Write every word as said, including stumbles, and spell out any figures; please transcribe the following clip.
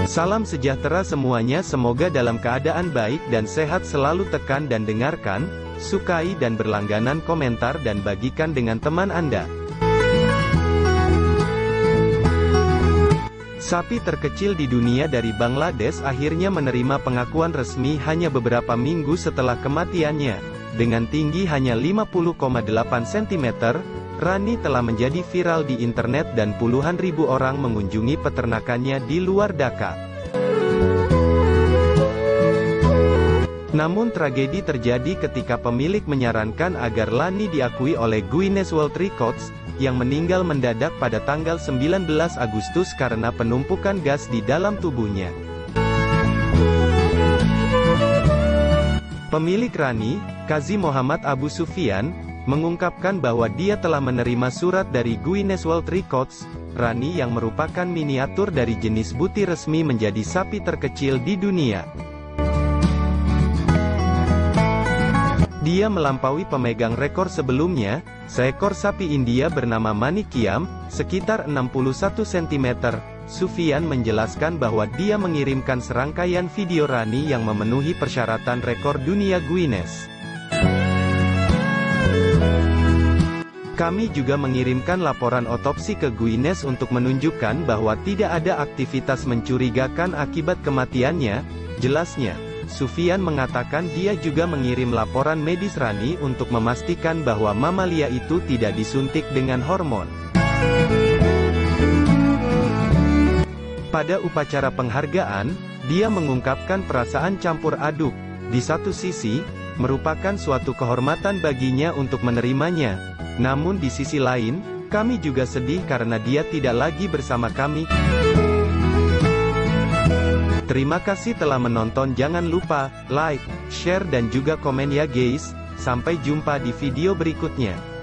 Salam sejahtera semuanya, semoga dalam keadaan baik dan sehat selalu. Tekan dan dengarkan, sukai dan berlangganan komentar dan bagikan dengan teman Anda. Sapi terkecil di dunia dari Bangladesh akhirnya menerima pengakuan resmi hanya beberapa minggu setelah kematiannya. Dengan tinggi hanya lima puluh koma delapan sentimeter, Rani telah menjadi viral di internet dan puluhan ribu orang mengunjungi peternakannya di luar Dhaka. Namun tragedi terjadi ketika pemilik menyarankan agar Lani diakui oleh Guinness World Records, yang meninggal mendadak pada tanggal sembilan belas Agustus karena penumpukan gas di dalam tubuhnya. Pemilik Rani, Qazi Muhammad Abu Sufyan, mengungkapkan bahwa dia telah menerima surat dari Guinness World Records. Rani yang merupakan miniatur dari jenis buti resmi menjadi sapi terkecil di dunia. Dia melampaui pemegang rekor sebelumnya, seekor sapi India bernama Manikiam, sekitar enam puluh satu sentimeter. Sufyan menjelaskan bahwa dia mengirimkan serangkaian video Rani yang memenuhi persyaratan rekor dunia Guinness. Kami juga mengirimkan laporan otopsi ke Guinness untuk menunjukkan bahwa tidak ada aktivitas mencurigakan akibat kematiannya, jelasnya. Sufyan mengatakan dia juga mengirim laporan medis Rani untuk memastikan bahwa mamalia itu tidak disuntik dengan hormon. Pada upacara penghargaan, dia mengungkapkan perasaan campur aduk. Di satu sisi, merupakan suatu kehormatan baginya untuk menerimanya. Namun di sisi lain, kami juga sedih karena dia tidak lagi bersama kami. Terima kasih telah menonton, jangan lupa like, share dan juga komen ya guys. Sampai jumpa di video berikutnya.